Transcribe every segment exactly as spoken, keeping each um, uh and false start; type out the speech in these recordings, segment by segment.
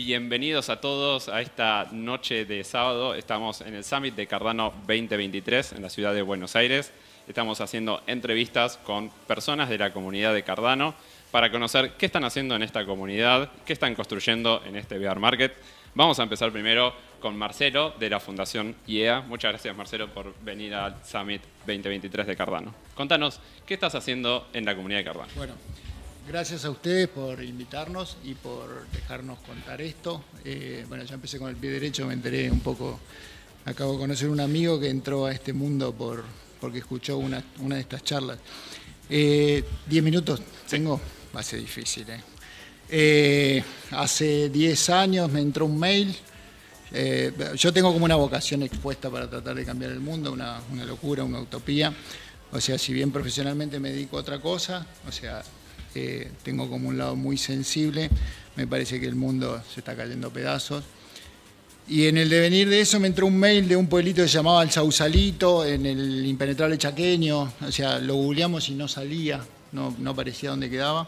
bienvenidos a todos a esta noche de sábado. Estamos en el Summit de Cardano veinte veintitrés en la ciudad de Buenos Aires. Estamos haciendo entrevistas con personas de la comunidad de Cardano para conocer qué están haciendo en esta comunidad, qué están construyendo en este bear market. Vamos a empezar primero con Marcelo de la Fundación I E A. Muchas gracias, Marcelo, por venir al Summit veinte veintitrés de Cardano. Contanos, ¿qué estás haciendo en la comunidad de Cardano? Bueno, gracias a ustedes por invitarnos y por dejarnos contar esto. Eh, bueno, ya empecé con el pie derecho, me enteré un poco. Acabo de conocer un amigo que entró a este mundo por, porque escuchó una, una de estas charlas. Eh, ¿Diez minutos tengo? Va a ser difícil, ¿eh? Eh, hace diez años me entró un mail. Eh, yo tengo como una vocación expuesta para tratar de cambiar el mundo, una, una locura, una utopía. O sea, si bien profesionalmente me dedico a otra cosa, o sea, eh, tengo como un lado muy sensible, me parece que el mundo se está cayendo a pedazos. Y en el devenir de eso me entró un mail de un pueblito que se llamaba El Sausalito, en el impenetrable chaqueño. O sea, lo googleamos y no salía, no, no aparecía dónde quedaba.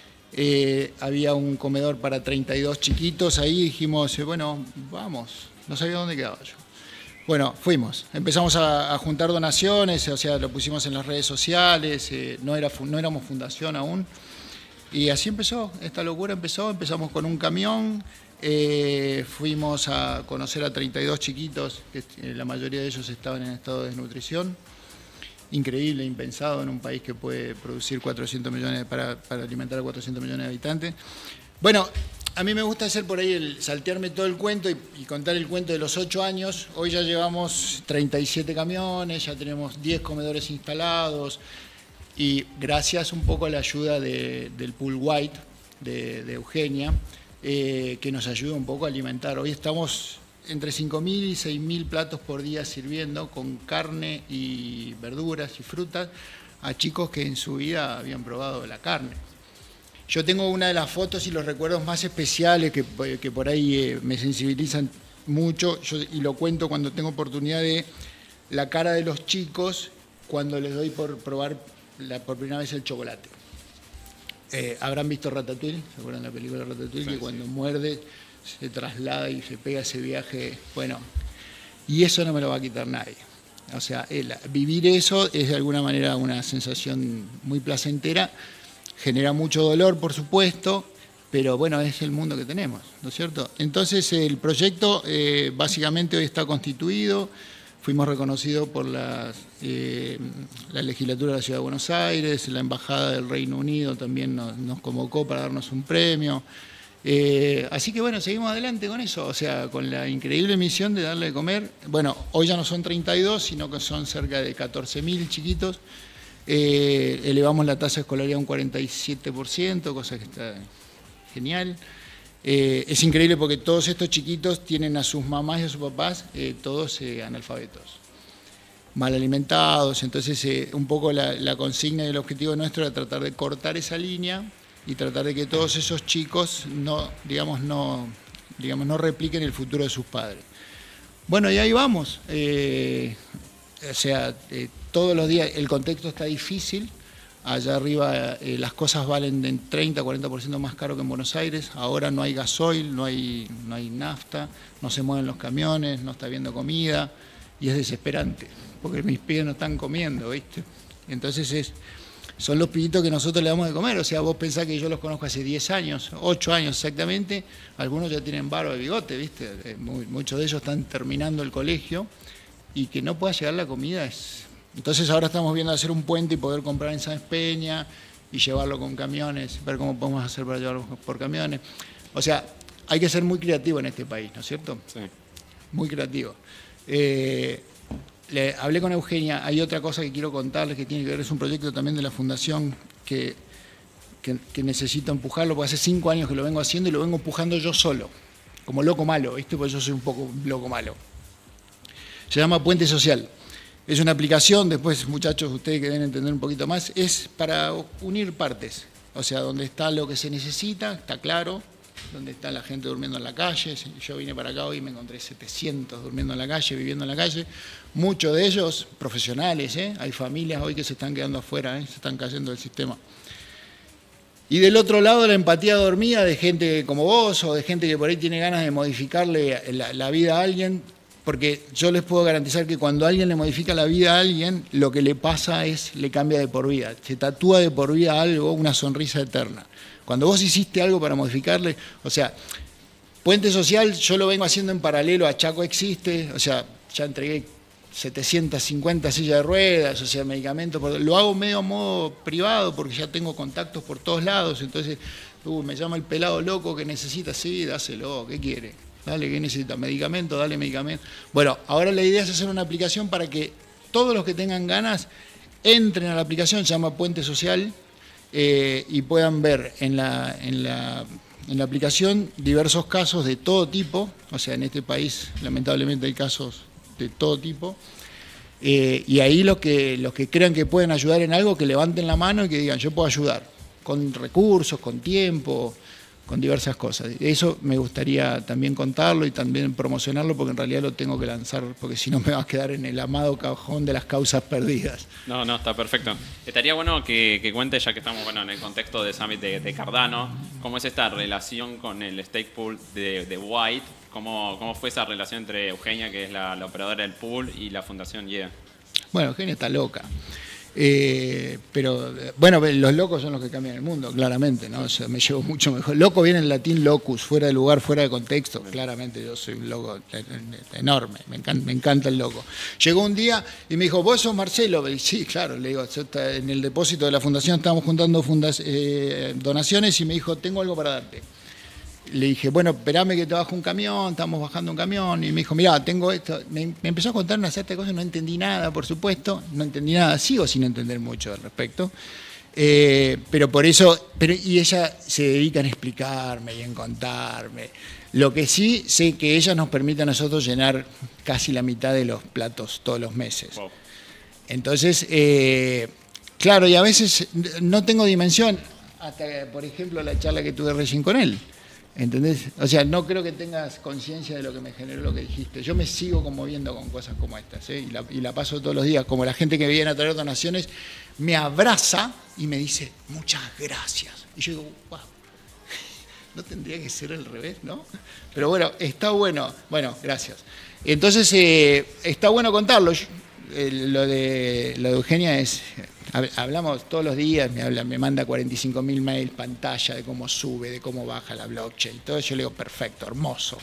Eh, había un comedor para treinta y dos chiquitos ahí, dijimos, eh, bueno, vamos, no sabía dónde quedaba yo. Bueno, fuimos, empezamos a, a juntar donaciones, o sea, lo pusimos en las redes sociales, eh, no, era, no éramos fundación aún, y así empezó, esta locura empezó, empezamos con un camión, eh, fuimos a conocer a treinta y dos chiquitos, que eh, la mayoría de ellos estaban en estado de desnutrición. Increíble, impensado en un país que puede producir cuatrocientos millones para, para alimentar a cuatrocientos millones de habitantes. Bueno, a mí me gusta hacer por ahí, el, saltearme todo el cuento y, y contar el cuento de los ocho años. Hoy ya llevamos treinta y siete camiones, ya tenemos diez comedores instalados y gracias un poco a la ayuda de, del Pool White, de, de Eugenia, eh, que nos ayuda un poco a alimentar. Hoy estamos entre cinco mil y seis mil platos por día sirviendo con carne y verduras y frutas a chicos que en su vida habían probado la carne. Yo tengo una de las fotos y los recuerdos más especiales que, que por ahí eh, me sensibilizan mucho, yo, y lo cuento cuando tengo oportunidad, de la cara de los chicos cuando les doy por probar la, por primera vez el chocolate. Eh, Habrán visto Ratatouille, ¿se acuerdan de la película Ratatouille? Sí, que cuando sí. muerde se traslada y se pega ese viaje, bueno, y eso no me lo va a quitar nadie. O sea, el, vivir eso es de alguna manera una sensación muy placentera, genera mucho dolor, por supuesto, pero bueno, es el mundo que tenemos, ¿no es cierto? Entonces el proyecto eh, básicamente hoy está constituido, fuimos reconocidos por la, eh, la legislatura de la Ciudad de Buenos Aires, la Embajada del Reino Unido también nos, nos convocó para darnos un premio. Eh, así que bueno, seguimos adelante con eso, o sea, con la increíble misión de darle de comer. Bueno, hoy ya no son treinta y dos, sino que son cerca de catorce mil chiquitos. Eh, elevamos la tasa de escolaridad a un cuarenta y siete por ciento, cosa que está genial. Eh, es increíble porque todos estos chiquitos tienen a sus mamás y a sus papás, eh, todos eh, analfabetos, mal alimentados. Entonces, eh, un poco la, la consigna y el objetivo nuestro era tratar de cortar esa línea y tratar de que todos esos chicos no, digamos, no, digamos, no repliquen el futuro de sus padres. Bueno, y ahí vamos. Eh, o sea, eh, todos los días el contexto está difícil. Allá arriba eh, las cosas valen de treinta a cuarenta por ciento más caro que en Buenos Aires. Ahora no hay gasoil, no hay, no hay nafta, no se mueven los camiones, no está habiendo comida. Y es desesperante, porque mis pibes no están comiendo, ¿viste? Entonces es... son los pibitos que nosotros le damos de comer. O sea, vos pensás que yo los conozco hace diez años, ocho años exactamente, algunos ya tienen barba de bigote, ¿viste? Muchos de ellos están terminando el colegio y que no pueda llegar la comida es... Entonces ahora estamos viendo hacer un puente y poder comprar en Sáenz Peña y llevarlo con camiones, ver cómo podemos hacer para llevarlo por camiones. O sea, hay que ser muy creativo en este país, ¿no es cierto? Sí. Muy creativo. Eh, Le hablé con Eugenia, hay otra cosa que quiero contarles que tiene que ver, es un proyecto también de la Fundación que, que, que necesito empujarlo, porque hace cinco años que lo vengo haciendo y lo vengo empujando yo solo, como loco malo, ¿viste? Porque yo soy un poco loco malo. Se llama Puente Social. Es una aplicación, después muchachos, ustedes que deben entender un poquito más, es para unir partes, o sea, donde está lo que se necesita, está claro, donde está la gente durmiendo en la calle. Yo vine para acá hoy y me encontré setecientos durmiendo en la calle, viviendo en la calle, muchos de ellos profesionales, ¿eh? Hay familias hoy que se están quedando afuera, ¿eh? Se están cayendo del sistema. Y del otro lado la empatía dormida de gente como vos o de gente que por ahí tiene ganas de modificarle la, la vida a alguien, porque yo les puedo garantizar que cuando alguien le modifica la vida a alguien, lo que le pasa es, le cambia de por vida, se tatúa de por vida algo, una sonrisa eterna. Cuando vos hiciste algo para modificarle, o sea, Puente Social yo lo vengo haciendo en paralelo a Chaco Existe, o sea, ya entregué setecientas cincuenta sillas de ruedas, o sea, medicamentos, lo hago medio a modo privado porque ya tengo contactos por todos lados, entonces uh, me llama el pelado loco que necesita, sí, dáselo, ¿qué quiere? Dale, ¿qué necesita? ¿Medicamento? Dale medicamento. Bueno, ahora la idea es hacer una aplicación para que todos los que tengan ganas entren a la aplicación, se llama Puente Social, eh, y puedan ver en la, en la, en la aplicación diversos casos de todo tipo, o sea, en este país lamentablemente hay casos de todo tipo, eh, y ahí los que, los que crean que pueden ayudar en algo, que levanten la mano y que digan, yo puedo ayudar, con recursos, con tiempo, con diversas cosas. Eso me gustaría también contarlo y también promocionarlo, porque en realidad lo tengo que lanzar, porque si no me va a quedar en el amado cajón de las causas perdidas. No, no, está perfecto. Estaría bueno que, que cuente, ya que estamos bueno, en el contexto de Summit de, de Cardano, cómo es esta relación con el stake pool de, de White, cómo, cómo fue esa relación entre Eugenia, que es la, la operadora del pool, y la Fundación Yeah. Bueno, Eugenia está loca. Eh, pero, bueno, los locos son los que cambian el mundo, claramente, ¿no? O sea, me llevo mucho mejor. Loco viene en latín locus, fuera de lugar, fuera de contexto. Claramente yo soy un loco enorme, me encanta, me encanta el loco. Llegó un día y me dijo, ¿vos sos Marcelo? Y sí, claro, le digo, en el depósito de la fundación estábamos juntando fundas, eh, donaciones y me dijo, tengo algo para darte. Le dije, bueno, esperame que te bajo un camión, estamos bajando un camión, y me dijo, mirá, tengo esto. Me, me empezó a contar una serie de cosas, no entendí nada, por supuesto, no entendí nada, sigo sin entender mucho al respecto, eh, pero por eso, pero, y ella se dedica a explicarme y en contarme. Lo que sí sé que ella nos permite a nosotros llenar casi la mitad de los platos todos los meses. Wow. Entonces, eh, claro, y a veces no tengo dimensión, hasta, por ejemplo, la charla que tuve recién con él. ¿Entendés? O sea, no creo que tengas conciencia de lo que me generó lo que dijiste. Yo me sigo conmoviendo con cosas como estas, ¿eh? y, la, y la paso todos los días. Como la gente que viene a traer donaciones me abraza y me dice, muchas gracias. Y yo digo, wow, no tendría que ser al revés, ¿no? Pero bueno, está bueno. Bueno, gracias. Entonces, eh, está bueno contarlo. Yo, eh, lo, de, lo de Eugenia es... Hablamos todos los días, me habla, me manda cuarenta y cinco mil mails, pantalla de cómo sube, de cómo baja la blockchain, todo eso. Yo le digo, perfecto, hermoso.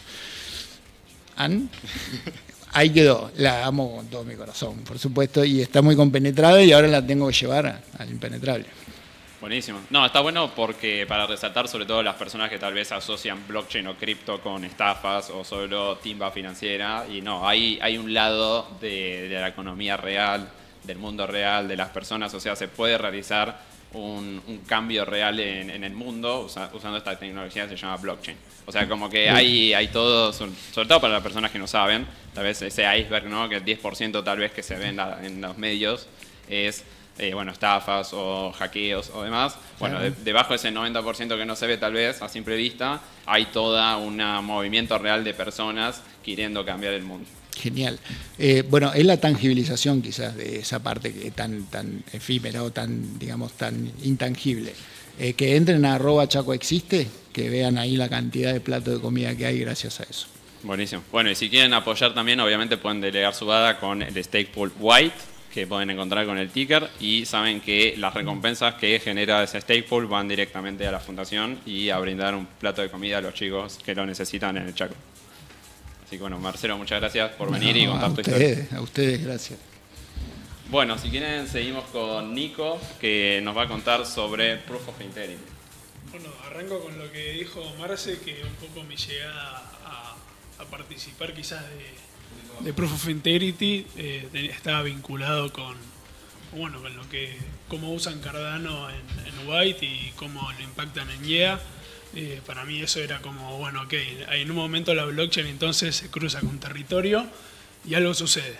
¿An? Ahí quedó, la amo con todo mi corazón, por supuesto, y está muy compenetrada y ahora la tengo que llevar al impenetrable. Buenísimo. No, está bueno porque para resaltar sobre todo las personas que tal vez asocian blockchain o cripto con estafas o solo timba financiera, y no, hay, hay un lado de, de la economía real, del mundo real, de las personas, o sea, se puede realizar un, un cambio real en, en el mundo usa, usando esta tecnología que se llama blockchain. O sea, como que hay, hay todo, sobre todo para las personas que no saben, tal vez ese iceberg, ¿no? Que el diez por ciento tal vez que se ve en, la, en los medios es, eh, bueno, estafas o hackeos o demás. Bueno, de, debajo de ese noventa por ciento que no se ve tal vez a simple vista, hay todo un movimiento real de personas queriendo cambiar el mundo. Genial. Eh, bueno, es la tangibilización quizás de esa parte que tan, tan efímera o tan, digamos, tan intangible. Eh, que entren a arroba Chaco Existe, que vean ahí la cantidad de platos de comida que hay gracias a eso. Buenísimo. Bueno, y si quieren apoyar también, obviamente pueden delegar su bada con el stake pool White, que pueden encontrar con el ticker, y saben que las recompensas que genera ese stake pool van directamente a la fundación y a brindar un plato de comida a los chicos que lo necesitan en el Chaco. Así que bueno, Marcelo, muchas gracias por venir no, y contar tu ustedes, historia. A ustedes, gracias. Bueno, si quieren seguimos con Nico, que nos va a contar sobre Proof of Integrity. Bueno, arranco con lo que dijo Marce, que un poco mi llegada a, a participar quizás de, de Proof of Integrity eh, estaba vinculado con, bueno, con lo que, cómo usan Cardano en, en White y cómo lo impactan en Yeah. Eh, para mí eso era como, bueno, ok, en un momento la blockchain entonces se cruza con territorio y algo sucede.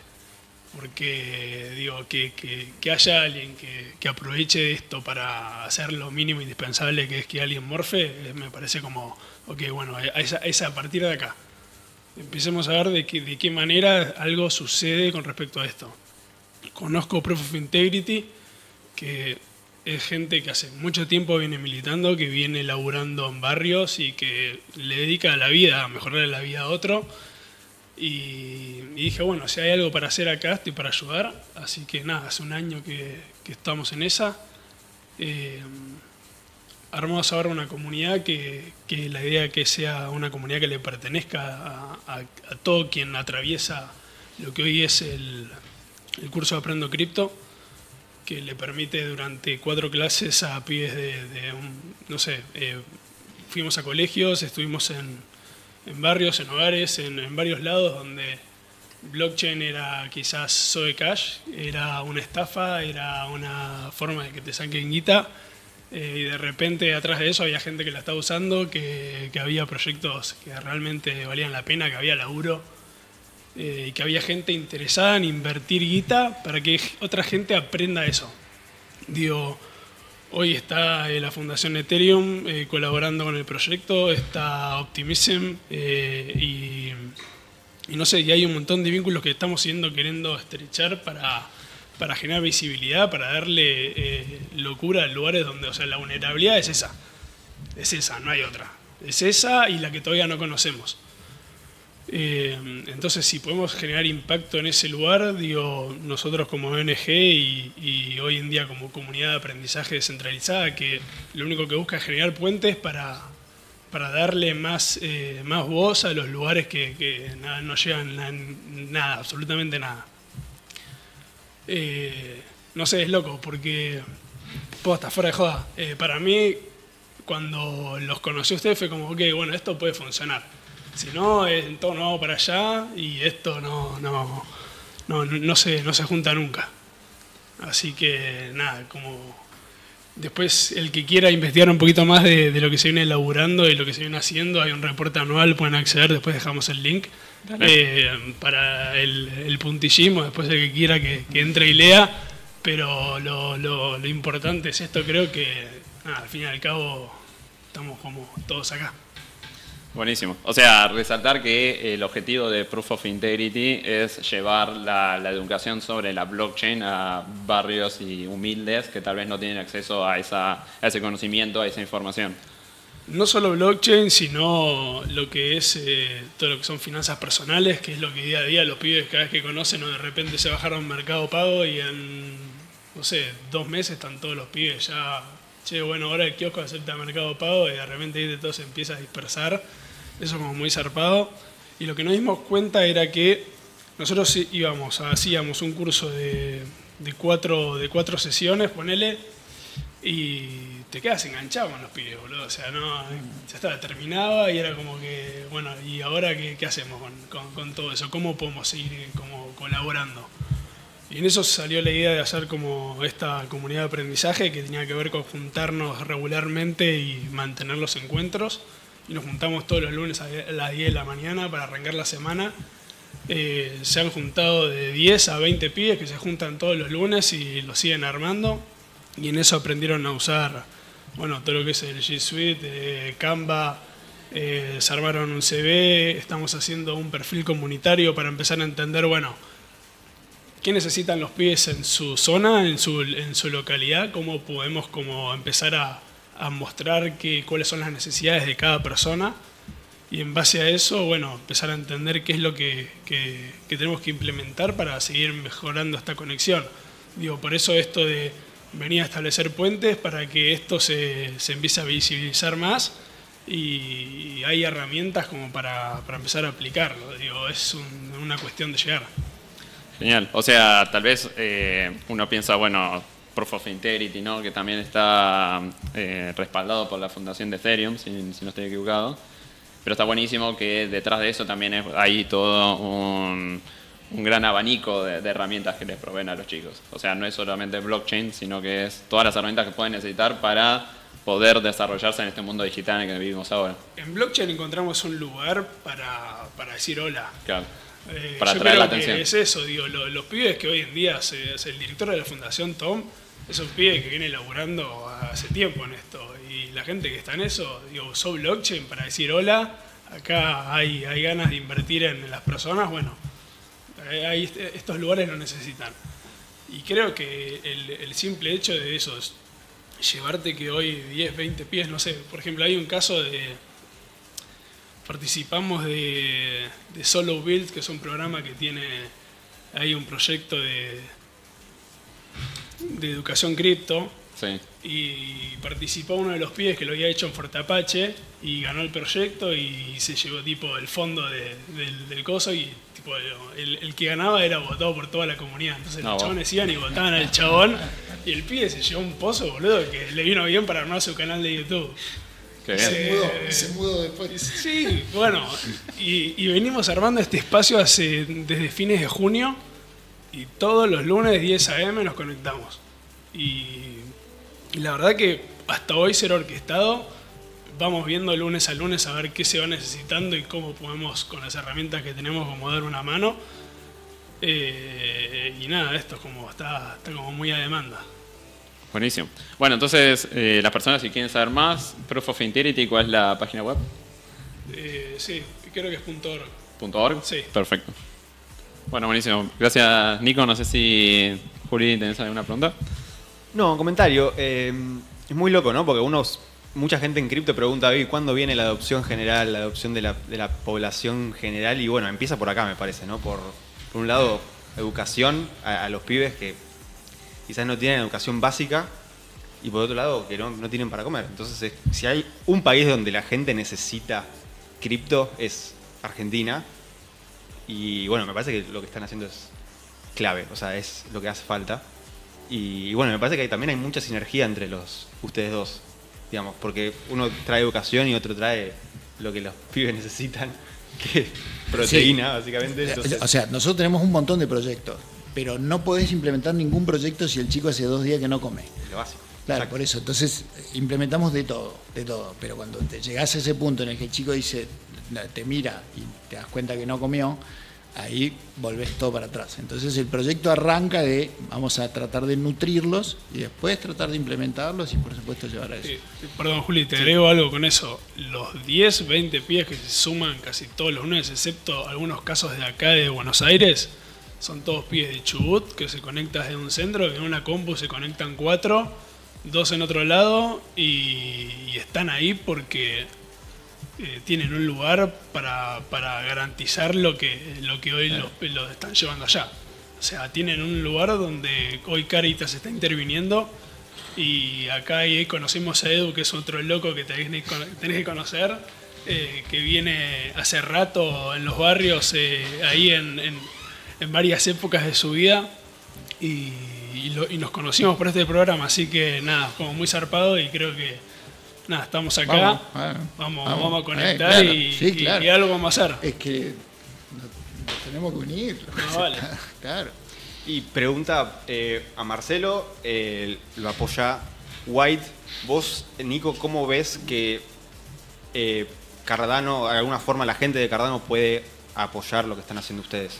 Porque, digo, que, que, que haya alguien que, que aproveche esto para hacer lo mínimo indispensable, que es que alguien morfe, eh, me parece como, ok, bueno, es a, es a partir de acá. Empecemos a ver de, que, de qué manera algo sucede con respecto a esto. Conozco Proof of Integrity, que es gente que hace mucho tiempo viene militando, que viene laburando en barrios y que le dedica la vida a mejorar la vida a otro. Y, y dije, bueno, si hay algo para hacer acá, estoy para ayudar. Así que nada, hace un año que, que estamos en esa. Eh, armamos ahora una comunidad que, que la idea es que sea una comunidad que le pertenezca a, a, a todo quien atraviesa lo que hoy es el, el curso de Aprendo Cripto, que le permite durante cuatro clases a pibes de, de un, no sé, eh, fuimos a colegios, estuvimos en, en barrios, en hogares, en, en varios lados donde blockchain era quizás Zoe Cash, era una estafa, era una forma de que te saquen guita, eh, y de repente atrás de eso había gente que la estaba usando, que, que había proyectos que realmente valían la pena, que había laburo, eh, y que había gente interesada en invertir guita para que otra gente aprenda eso. Digo, hoy está eh, la Fundación Ethereum eh, colaborando con el proyecto, está Optimism, eh, y, y no sé, y hay un montón de vínculos que estamos siguiendo queriendo estrechar para, para generar visibilidad, para darle eh, locura a lugares donde, o sea, la vulnerabilidad es esa, es esa, no hay otra, es esa y la que todavía no conocemos. Eh, entonces, si podemos generar impacto en ese lugar, digo, nosotros como O N G y, y hoy en día como comunidad de aprendizaje descentralizada, que lo único que busca es generar puentes para, para darle más, eh, más voz a los lugares que, que nada, no llegan a nada, absolutamente nada. Eh, no sé, es loco, porque posta, fuera de joda, eh, para mí, cuando los conocí a ustedes fue como, ok, bueno, esto puede funcionar. Si no, es todo no para allá y esto no, no, no, no, se, no se junta nunca. Así que nada, como después el que quiera investigar un poquito más de, de lo que se viene elaborando y lo que se viene haciendo, hay un reporte anual, pueden acceder, después dejamos el link eh, para el, el puntillismo, después el que quiera que, que entre y lea, pero lo, lo, lo importante es esto, creo que nada, al fin y al cabo estamos como todos acá. Buenísimo. O sea, resaltar que el objetivo de Proof of Integrity es llevar la, la educación sobre la blockchain a barrios y humildes que tal vez no tienen acceso a, esa, a ese conocimiento, a esa información. No solo blockchain, sino lo que es eh, todo lo que son finanzas personales, que es lo que día a día los pibes cada vez que conocen o de repente se bajaron Mercado Pago y en, no sé, dos meses están todos los pibes ya, che, bueno, ahora el kiosco acepta Mercado Pago y de repente todo se empieza a dispersar. Eso como muy zarpado. Y lo que nos dimos cuenta era que nosotros íbamos, hacíamos un curso de, de, cuatro, de cuatro sesiones, ponele, y te quedas enganchado con los pibes, boludo. O sea, no, ya estaba, terminaba y era como que, bueno, ¿y ahora qué, qué hacemos con, con, con todo eso? ¿Cómo podemos seguir como colaborando? Y en eso salió la idea de hacer como esta comunidad de aprendizaje que tenía que ver con juntarnos regularmente y mantener los encuentros. Y nos juntamos todos los lunes a las diez de la mañana para arrancar la semana. Eh, se han juntado de diez a veinte pibes que se juntan todos los lunes y lo siguen armando. Y en eso aprendieron a usar, bueno, todo lo que es el G Suite, eh, Canva, eh, se armaron un C V, estamos haciendo un perfil comunitario para empezar a entender, bueno, qué necesitan los pibes en su zona, en su, en su localidad, cómo podemos como empezar a a mostrar que, cuáles son las necesidades de cada persona y en base a eso, bueno, empezar a entender qué es lo que, que, que tenemos que implementar para seguir mejorando esta conexión. Digo, por eso esto de venir a establecer puentes para que esto se, se empiece a visibilizar más y, y hay herramientas como para, para empezar a aplicarlo. Digo, es un, una cuestión de llegar. Genial. O sea, tal vez eh, uno piensa, bueno, Proof of Integrity, ¿no? Que también está eh, respaldado por la fundación de Ethereum, si, si no estoy equivocado. Pero está buenísimo que detrás de eso también es, hay todo un, un gran abanico de, de herramientas que les proveen a los chicos. O sea, no es solamente blockchain, sino que es todas las herramientas que pueden necesitar para poder desarrollarse en este mundo digital en el que vivimos ahora. En blockchain encontramos un lugar para, para decir hola. Claro. Eh, para yo atraer creo la atención. Que es eso, digo, lo, los pibes que hoy en día se, se, el director de la fundación Tom es un pibe que viene laburando hace tiempo en esto y la gente que está en eso, digo, usó blockchain para decir hola, acá hay, hay ganas de invertir en las personas, bueno, hay, estos lugares lo necesitan. Y creo que el, el simple hecho de eso, llevarte que hoy diez, veinte pies, no sé, por ejemplo, hay un caso de... Participamos de, de Solo Build, que es un programa que tiene... Hay un proyecto de, de educación cripto. Sí. Y participó uno de los pibes que lo había hecho en Fuerte Apache y ganó el proyecto y se llevó tipo el fondo de, del, del coso y tipo el, el que ganaba era votado por toda la comunidad. Entonces no, los chabones iban y votaban al chabón y el pibe se llevó un pozo, boludo, que le vino bien para armar su canal de YouTube. Qué bien. Se mudó, se mudó después. Sí, bueno, y, y venimos armando este espacio hace, desde fines de junio y todos los lunes diez a eme nos conectamos. Y, y la verdad que hasta hoy ser orquestado, vamos viendo lunes a lunes a ver qué se va necesitando y cómo podemos con las herramientas que tenemos como dar una mano. Eh, y nada, esto es como está, está como muy a demanda. Buenísimo. Bueno, entonces, eh, las personas si quieren saber más, Proof of Integrity, ¿cuál es la página web? Eh, sí, creo que es .org. ¿.org? Sí. Perfecto. Bueno, buenísimo. Gracias, Nico. No sé si, Juli, ¿tenés alguna pregunta? No, comentario. Eh, es muy loco, ¿no? Porque unos, mucha gente en cripto pregunta, ¿cuándo viene la adopción general, la adopción de la, de la población general? Y bueno, empieza por acá, me parece, ¿no? Por, por un lado, educación a, a los pibes que quizás no tienen educación básica y por otro lado que no, no tienen para comer. Entonces, eh, si hay un país donde la gente necesita cripto es Argentina y bueno, me parece que lo que están haciendo es clave, o sea, es lo que hace falta. Y, y bueno, me parece que hay, también hay mucha sinergia entre los ustedes dos, digamos, porque uno trae educación y otro trae lo que los pibes necesitan, que es proteína, sí, básicamente. Entonces... O sea, nosotros tenemos un montón de proyectos, pero no podés implementar ningún proyecto si el chico hace dos días que no come. Lo básico. Claro, exacto. por eso. Entonces, implementamos de todo, de todo. Pero cuando te llegás a ese punto en el que el chico dice, te mira y te das cuenta que no comió, ahí volvés todo para atrás. Entonces, el proyecto arranca de, vamos a tratar de nutrirlos y después tratar de implementarlos y, por supuesto, llevar a eso. Sí, perdón, Juli, te agrego algo con eso. Los diez, veinte pies que se suman casi todos los lunes, excepto algunos casos de acá de Buenos Aires, son todos pibes de Chubut que se conectan desde un centro, que en una compu se conectan cuatro, dos en otro lado y, y están ahí porque eh, tienen un lugar para, para garantizar lo que, lo que hoy los, los están llevando allá. O sea, tienen un lugar donde hoy Caritas está interviniendo y acá ahí conocimos a Edu, que es otro loco que tenés, tenés que conocer, eh, que viene hace rato en los barrios, eh, ahí en... en en varias épocas de su vida y, y, lo, y nos conocimos por este programa, así que nada, como muy zarpado y creo que nada, estamos acá, Vamos, vamos, vamos, vamos. vamos a conectar Eh, claro, y, sí, y- claro. y algo vamos a hacer. Es que nos, nos tenemos que unir. No, vale. Claro. Y pregunta eh, a Marcelo, eh, lo apoya White. Vos, Nico, ¿cómo ves que eh, Cardano, de alguna forma la gente de Cardano puede apoyar lo que están haciendo ustedes?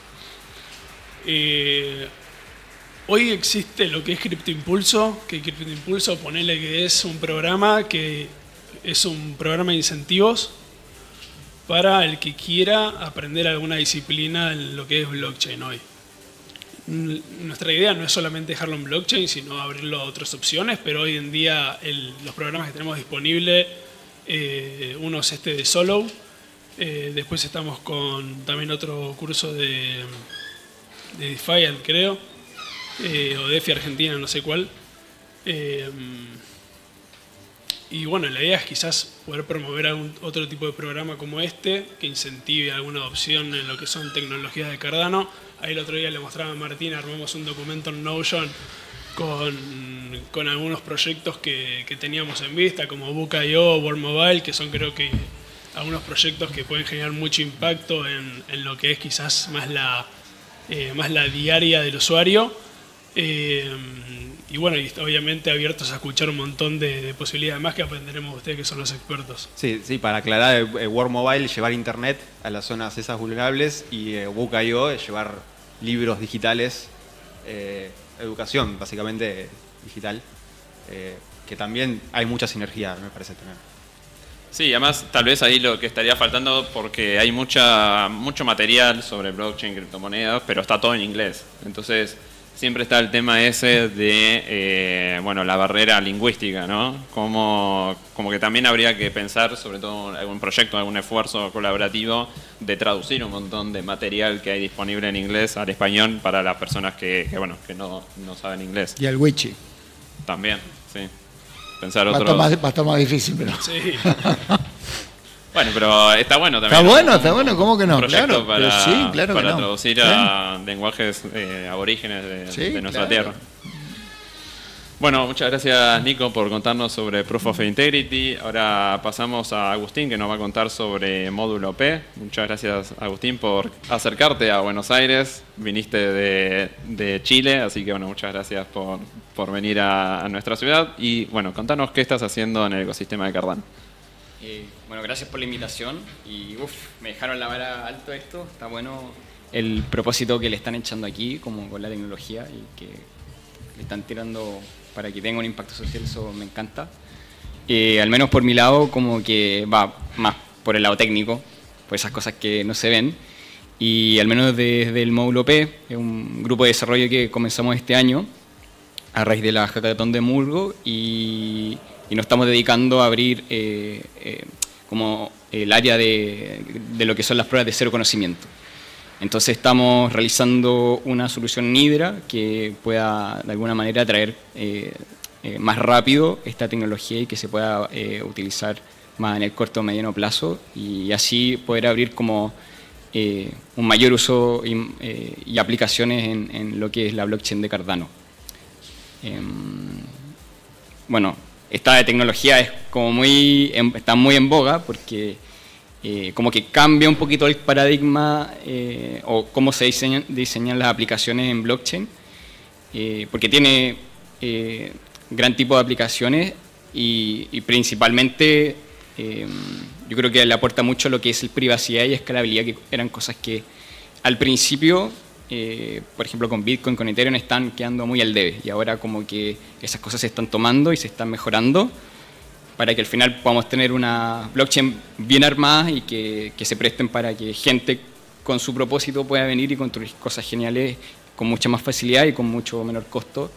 Eh, hoy existe lo que es Crypto Impulso, que Crypto Impulso, ponele que es un programa que es un programa de incentivos para el que quiera aprender alguna disciplina en lo que es blockchain hoy. N- Nuestra idea no es solamente dejarlo en blockchain, sino abrirlo a otras opciones, pero hoy en día el- los programas que tenemos disponibles, eh, uno es este de Solo, eh, después estamos con también otro curso de... de Defiant, creo, eh, o DeFi Argentina, no sé cuál. Eh, y bueno, la idea es quizás poder promover algún otro tipo de programa como este, que incentive alguna adopción en lo que son tecnologías de Cardano. Ahí el otro día le mostraba a Martín, armamos un documento en Notion con, con algunos proyectos que, que teníamos en vista, como Book punto i o, World Mobile, que son creo que algunos proyectos que pueden generar mucho impacto en, en lo que es quizás más la... Eh, más la diaria del usuario eh, y bueno, y obviamente abiertos a escuchar un montón de, de posibilidades más que aprenderemos de ustedes que son los expertos. Sí, sí, para aclarar, eh, World Mobile llevar internet a las zonas esas vulnerables y eh, Book punto i o es llevar libros digitales, eh, educación básicamente eh, digital, eh, que también hay mucha sinergia, me parece tener. Sí, además tal vez ahí lo que estaría faltando, porque hay mucha mucho material sobre blockchain, criptomonedas, pero está todo en inglés. Entonces, siempre está el tema ese de, eh, bueno, la barrera lingüística, ¿no? Como, como que también habría que pensar, sobre todo en algún proyecto, algún esfuerzo colaborativo, de traducir un montón de material que hay disponible en inglés al español para las personas que, que bueno, que no, no saben inglés. Y al wichi. También, sí. Pensar Va a otros... estar más, va a estar más difícil, pero... Sí. Bueno, pero está bueno también. Está bueno, un, está bueno, ¿cómo que no? Un proyecto Claro, para, pero sí, claro que para no. traducir a lenguajes eh, aborígenes de, Sí, de nuestra claro. tierra. Bueno, muchas gracias Nico por contarnos sobre Proof of Integrity. Ahora pasamos a Agustín, que nos va a contar sobre Módulo P. Muchas gracias Agustín por acercarte a Buenos Aires. Viniste de, de Chile, así que bueno, muchas gracias por, por venir a, a nuestra ciudad. Y bueno, contanos qué estás haciendo en el ecosistema de Cardano. Eh, bueno, gracias por la invitación y uf, me dejaron la vara alto esto, está bueno el propósito que le están echando aquí, como con la tecnología y que le están tirando para que tenga un impacto social, eso me encanta. Eh, al menos por mi lado, como que va más por el lado técnico, por esas cosas que no se ven, y al menos desde el módulo P, es un grupo de desarrollo que comenzamos este año a raíz de la hackathon de Murgo y y nos estamos dedicando a abrir eh, eh, como el área de, de lo que son las pruebas de cero conocimiento. Entonces estamos realizando una solución Nidra que pueda de alguna manera traer eh, eh, más rápido esta tecnología y que se pueda eh, utilizar más en el corto o mediano plazo y así poder abrir como eh, un mayor uso y, eh, y aplicaciones en, en lo que es la blockchain de Cardano. Eh, bueno, esta tecnología es como muy, está muy en boga porque eh, como que cambia un poquito el paradigma eh, o cómo se diseñan, diseñan las aplicaciones en blockchain, eh, porque tiene eh, gran tipo de aplicaciones y, y principalmente eh, yo creo que le aporta mucho lo que es el privacidad y escalabilidad, que eran cosas que al principio... Eh, por ejemplo con Bitcoin, con Ethereum están quedando muy al debe y ahora como que esas cosas se están tomando y se están mejorando para que al final podamos tener una blockchain bien armada y que, que se presten para que gente con su propósito pueda venir y construir cosas geniales con mucha más facilidad y con mucho menor costo.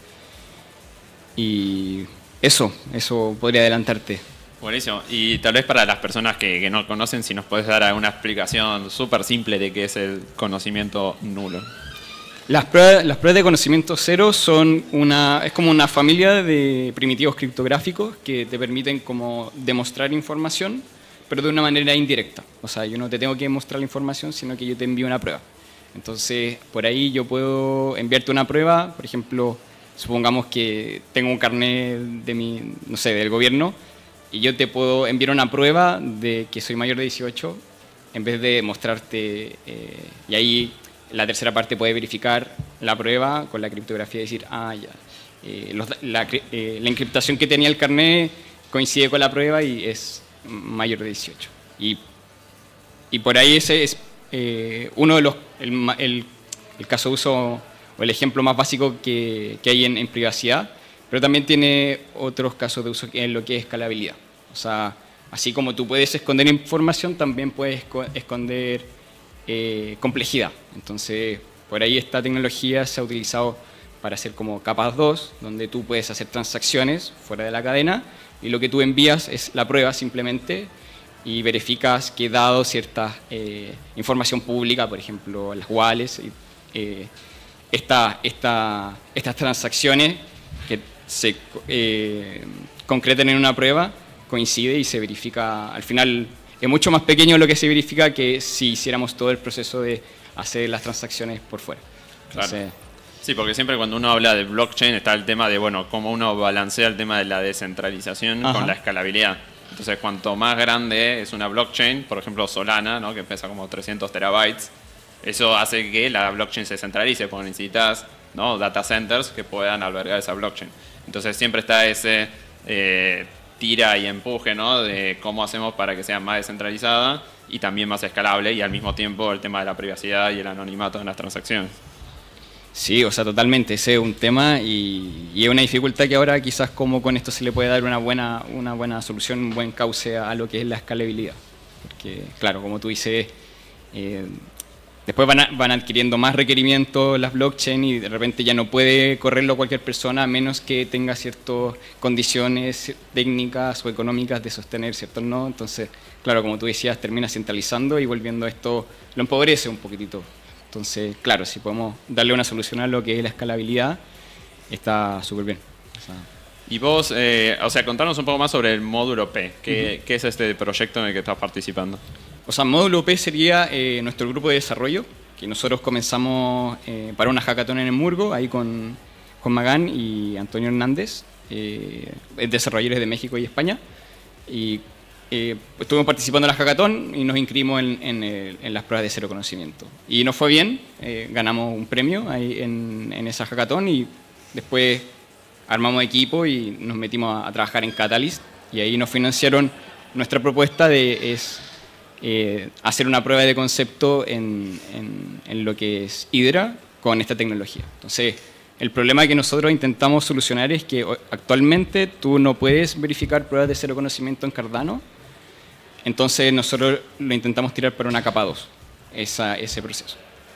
Y eso, eso podría adelantarte. Buenísimo. Y tal vez para las personas que, que no conocen, si nos puedes dar alguna explicación súper simple de qué es el conocimiento nulo. Las pruebas, las pruebas de conocimiento cero son una, es como una familia de primitivos criptográficos que te permiten como demostrar información, pero de una manera indirecta. O sea, yo no te tengo que mostrar la información, sino que yo te envío una prueba. Entonces, por ahí yo puedo enviarte una prueba, por ejemplo, supongamos que tengo un carnet de mi, no sé, del gobierno, y yo te puedo enviar una prueba de que soy mayor de dieciocho en vez de mostrarte, eh, y ahí la tercera parte puede verificar la prueba con la criptografía y decir, ah, ya, eh, los, la, eh, la encriptación que tenía el carnet coincide con la prueba y es mayor de dieciocho. Y, y por ahí ese es eh, uno de los, el, el, el caso de uso o el ejemplo más básico que, que hay en, en privacidad. Pero también tiene otros casos de uso en lo que es escalabilidad. O sea, así como tú puedes esconder información, también puedes esconder eh, complejidad. Entonces, por ahí esta tecnología se ha utilizado para hacer como capas dos, donde tú puedes hacer transacciones fuera de la cadena y lo que tú envías es la prueba simplemente y verificas que dado cierta eh, información pública, por ejemplo, las wallets, eh, esta, esta, estas transacciones que se eh, concretan en una prueba, coincide y se verifica. Al final es mucho más pequeño lo que se verifica que si hiciéramos todo el proceso de hacer las transacciones por fuera. Entonces, claro. Sí, porque siempre cuando uno habla de blockchain está el tema de, bueno, cómo uno balancea el tema de la descentralización Ajá. con la escalabilidad. Entonces, cuanto más grande es una blockchain, por ejemplo Solana, ¿no?, que pesa como trescientos terabytes, eso hace que la blockchain se centralice, porque necesitas, ¿no?, data centers que puedan albergar esa blockchain. Entonces siempre está ese eh, tira y empuje, ¿no?, de cómo hacemos para que sea más descentralizada y también más escalable, y al mismo tiempo el tema de la privacidad y el anonimato en las transacciones. sí, o sea, totalmente, ese es un tema y, y es una dificultad que ahora quizás como con esto se le puede dar una buena, una buena solución, un buen cauce a lo que es la escalabilidad. Porque, claro, como tú dices, eh, después van, a, van adquiriendo más requerimientos las blockchain y de repente ya no puede correrlo cualquier persona a menos que tenga ciertas condiciones técnicas o económicas de sostener ciertos nodos. Entonces, claro, como tú decías, termina centralizando y volviendo esto, lo empobrece un poquitito. Entonces, claro, si podemos darle una solución a lo que es la escalabilidad, está súper bien. O sea, y vos, eh, o sea, contanos un poco más sobre el módulo P. ¿Qué, uh-huh. ¿qué es este proyecto en el que estás participando? O sea, módulo P sería eh, nuestro grupo de desarrollo, que nosotros comenzamos eh, para una hackathon en Hamburgo, ahí con, con Magán y Antonio Hernández, eh, desarrolladores de México y España. Y eh, estuvimos participando en la hackathon y nos inscribimos en, en, el, en las pruebas de cero conocimiento. Y nos fue bien, eh, ganamos un premio ahí en, en esa hackathon y después armamos equipo y nos metimos a, a trabajar en Catalyst y ahí nos financiaron. Nuestra propuesta de, es eh, hacer una prueba de concepto en, en, en lo que es Hydra con esta tecnología. Entonces, el problema que nosotros intentamos solucionar es que actualmente tú no puedes verificar pruebas de cero conocimiento en Cardano, entonces nosotros lo intentamos tirar para una capa dos, esa, ese proceso.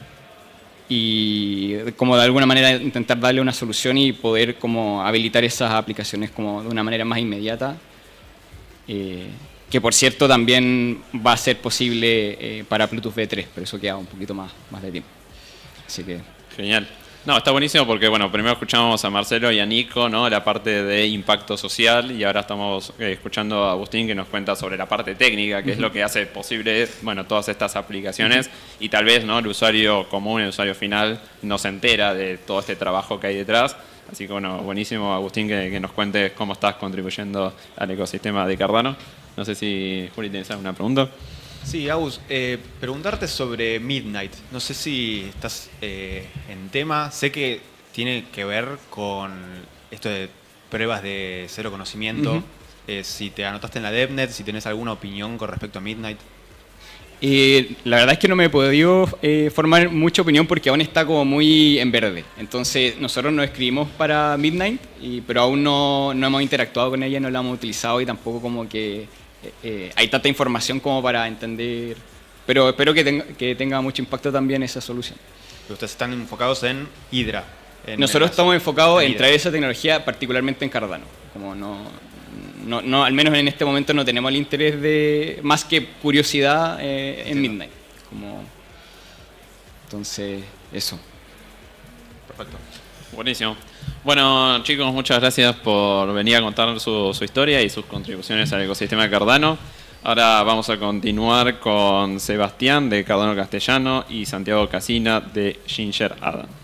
Y como de alguna manera intentar darle una solución y poder como habilitar esas aplicaciones como de una manera más inmediata, eh, que por cierto también va a ser posible eh, para Bluetooth V tres, pero eso queda un poquito más, más de tiempo. Así que... Genial. No, está buenísimo porque, bueno, primero escuchamos a Marcelo y a Nico, ¿no? La parte de impacto social y ahora estamos eh, escuchando a Agustín que nos cuenta sobre la parte técnica, que uh-huh. es lo que hace posible, bueno, todas estas aplicaciones uh-huh. y tal vez, ¿no? El usuario común, el usuario final no se entera de todo este trabajo que hay detrás. Así que, bueno, buenísimo, Agustín, que, que nos cuentes cómo estás contribuyendo al ecosistema de Cardano. No sé si, Juli, ¿tienes alguna pregunta? Sí, Agus, eh, preguntarte sobre Midnight. No sé si estás eh, en tema. Sé que tiene que ver con esto de pruebas de cero conocimiento. Uh-huh. eh, si te anotaste en la DevNet, si tenés alguna opinión con respecto a Midnight. Eh, la verdad es que no me he podido eh, formar mucha opinión porque aún está como muy en verde. Entonces nosotros nos escribimos para Midnight, y, pero aún no, no hemos interactuado con ella, no la hemos utilizado y tampoco como que... Eh, hay tanta información como para entender, pero espero que tenga, que tenga mucho impacto también esa solución. Ustedes están enfocados en Hydra. En Nosotros las, estamos enfocados en, en traer esa tecnología, particularmente en Cardano. Como no, no, no, al menos en este momento no tenemos el interés de, más que curiosidad eh, en Midnight. Como, entonces, eso. Perfecto. Buenísimo. Bueno, chicos, muchas gracias por venir a contar su, su historia y sus contribuciones al ecosistema de Cardano. Ahora vamos a continuar con Sebastián de Cardano Castellano y Santiago Casina de Ginger Ada.